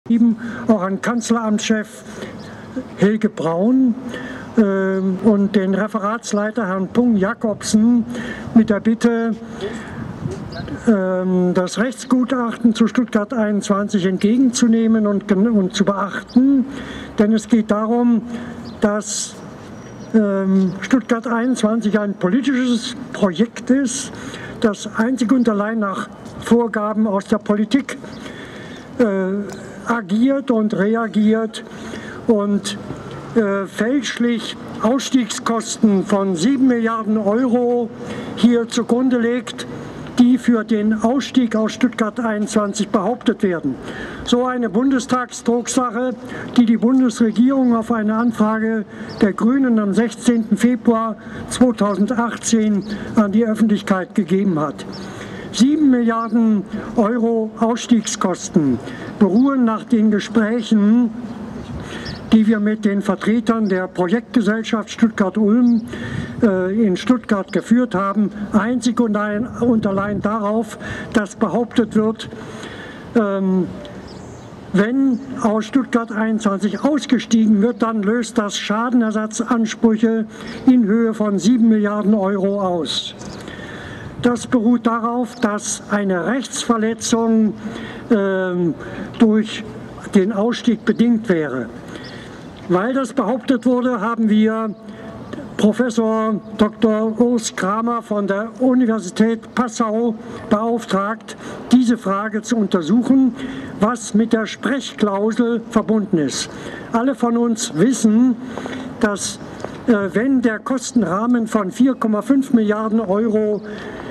auch an Kanzleramtschef Helge Braun und den Referatsleiter Herrn Pung Jakobsen mit der Bitte, das Rechtsgutachten zu Stuttgart 21 entgegenzunehmen und zu beachten. Denn es geht darum, dass Stuttgart 21 ein politisches Projekt ist, das einzig und allein nach Vorgaben aus der Politik agiert und reagiert und fälschlich Ausstiegskosten von 7 Milliarden Euro hier zugrunde legt, die für den Ausstieg aus Stuttgart 21 behauptet werden. So eine Bundestagsdrucksache, die die Bundesregierung auf eine Anfrage der Grünen am 16. Februar 2018 an die Öffentlichkeit gegeben hat. 7 Milliarden Euro Ausstiegskosten beruhen nach den Gesprächen, die wir mit den Vertretern der Projektgesellschaft Stuttgart-Ulm in Stuttgart geführt haben, einzig und allein darauf, dass behauptet wird, wenn aus Stuttgart 21 ausgestiegen wird, dann löst das Schadenersatzansprüche in Höhe von 7 Milliarden Euro aus. Das beruht darauf, dass eine Rechtsverletzung durch den Ausstieg bedingt wäre. Weil das behauptet wurde, haben wir Professor Dr. Urs Kramer von der Universität Passau beauftragt, diese Frage zu untersuchen, was mit der Sprechklausel verbunden ist. Alle von uns wissen, dass wenn der Kostenrahmen von 4,5 Milliarden Euro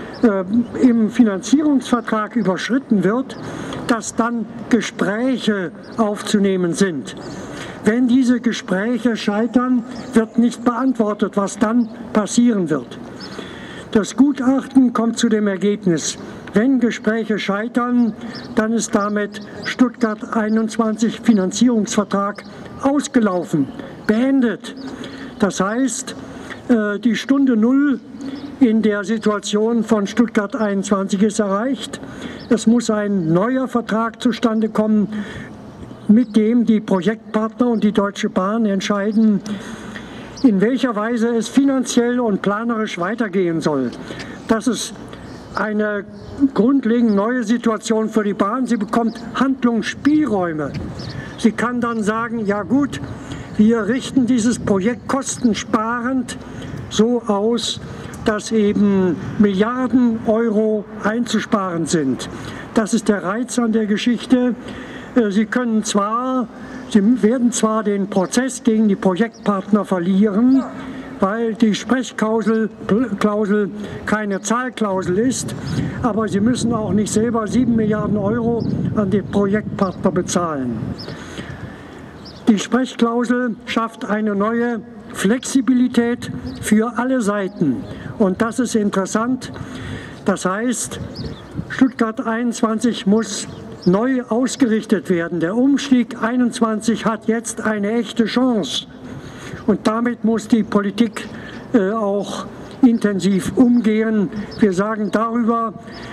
im Finanzierungsvertrag überschritten wird, dass dann Gespräche aufzunehmen sind. Wenn diese Gespräche scheitern, wird nicht beantwortet, was dann passieren wird. Das Gutachten kommt zu dem Ergebnis, wenn Gespräche scheitern, dann ist damit Stuttgart 21 Finanzierungsvertrag ausgelaufen, beendet. Das heißt, die Stunde Null in der Situation von Stuttgart 21 ist erreicht. Es muss ein neuer Vertrag zustande kommen, mit dem die Projektpartner und die Deutsche Bahn entscheiden, in welcher Weise es finanziell und planerisch weitergehen soll. Das ist eine grundlegend neue Situation für die Bahn. Sie bekommt Handlungsspielräume. Sie kann dann sagen, ja gut, wir richten dieses Projekt kostensparend so aus, dass eben Milliarden Euro einzusparen sind. Das ist der Reiz an der Geschichte. Sie werden zwar den Prozess gegen die Projektpartner verlieren, weil die Sprechklausel keine Zahlklausel ist, aber sie müssen auch nicht selber 7 Milliarden Euro an die Projektpartner bezahlen. Die Sprechklausel schafft eine neue Flexibilität für alle Seiten und das ist interessant. Das heißt, Stuttgart 21 muss neu ausgerichtet werden. Der Umstieg 21 hat jetzt eine echte Chance und damit muss die Politik auch intensiv umgehen. Wir sagen, darüber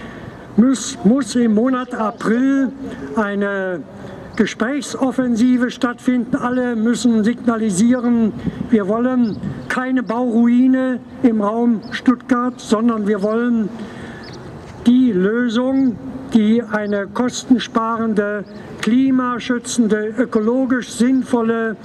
muss im Monat April eine Gesprächsoffensive stattfinden. Alle müssen signalisieren, wir wollen keine Bauruine im Raum Stuttgart, sondern wir wollen die Lösung, die eine kostensparende, klimaschützende, ökologisch sinnvolle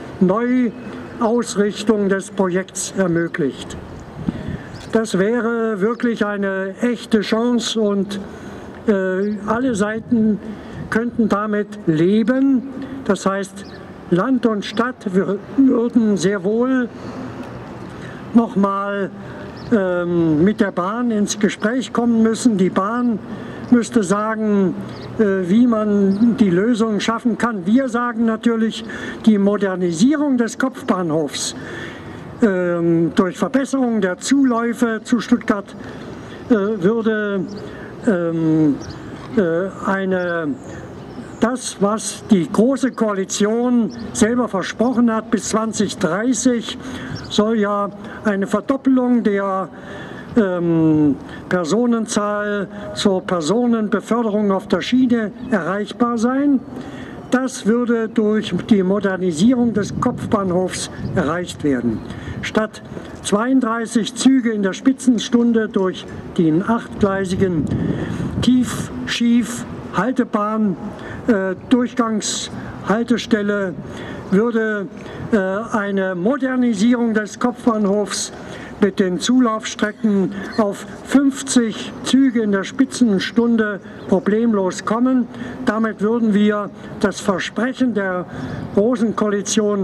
Neuausrichtung des Projekts ermöglicht. Das wäre wirklich eine echte Chance und alle Seiten könnten damit leben. Das heißt, Land und Stadt würden sehr wohl nochmal mit der Bahn ins Gespräch kommen müssen. Die Bahn müsste sagen, wie man die Lösung schaffen kann. Wir sagen natürlich, die Modernisierung des Kopfbahnhofs durch Verbesserung der Zuläufe zu Stuttgart würde das, was die Große Koalition selber versprochen hat, bis 2030 soll ja eine Verdoppelung der Personenzahl zur Personenbeförderung auf der Schiene erreichbar sein. Das würde durch die Modernisierung des Kopfbahnhofs erreicht werden. Statt 32 Züge in der Spitzenstunde durch die 8-gleisigen Tief-Schief-Haltebahn, Durchgangshaltestelle, würde eine Modernisierung des Kopfbahnhofs mit den Zulaufstrecken auf 50 Züge in der Spitzenstunde problemlos kommen. Damit würden wir das Versprechen der Großen Koalition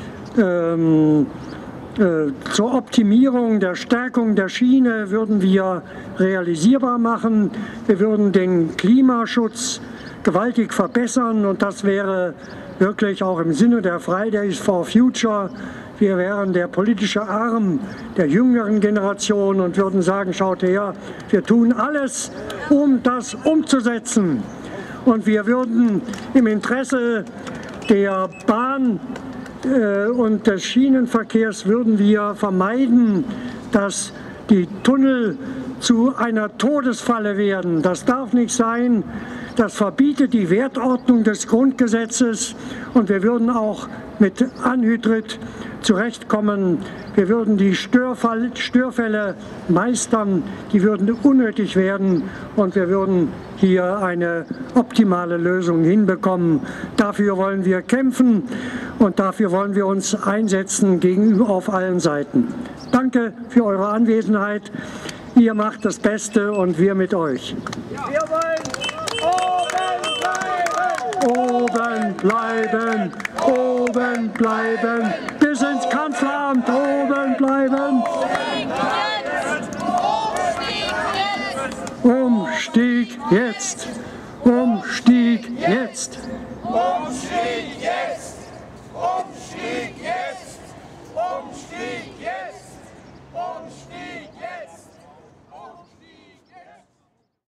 zur Optimierung der Stärkung der Schiene würden wir realisierbar machen. Wir würden den Klimaschutz gewaltig verbessern und das wäre wirklich auch im Sinne der Fridays for Future. Wir wären der politische Arm der jüngeren Generation und würden sagen, schaut her, wir tun alles, um das umzusetzen. Und wir würden im Interesse der Bahn und des Schienenverkehrs würden wir vermeiden, dass die Tunnel zu einer Todesfalle werden. Das darf nicht sein. Das verbietet die Wertordnung des Grundgesetzes und wir würden auch mit Anhydrit zurechtkommen. Wir würden die Störfälle meistern, die würden unnötig werden und wir würden hier eine optimale Lösung hinbekommen. Dafür wollen wir kämpfen und dafür wollen wir uns einsetzen gegenüber auf allen Seiten. Danke für eure Anwesenheit. Ihr macht das Beste und wir mit euch. Wir wollen oben bleiben, oben bleiben, bis ins Kanzleramt oben bleiben. Umstieg jetzt, Umstieg jetzt. Umstieg jetzt, Umstieg jetzt, Umstieg jetzt, Umstieg